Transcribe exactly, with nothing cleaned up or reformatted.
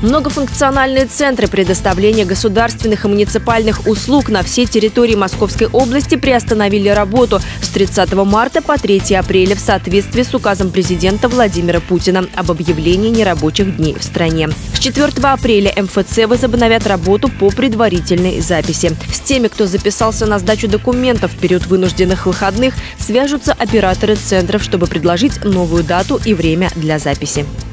Многофункциональные центры предоставления государственных и муниципальных услуг на всей территории Московской области приостановили работу с тридцатого марта по третье апреля в соответствии с указом президента Владимира Путина об объявлении нерабочих дней в стране. С четвёртого апреля эм эф цэ возобновят работу по предварительной записи. С теми, кто записался на сдачу документов в период вынужденных выходных, свяжутся операторы центров, чтобы предложить новую дату и время для записи.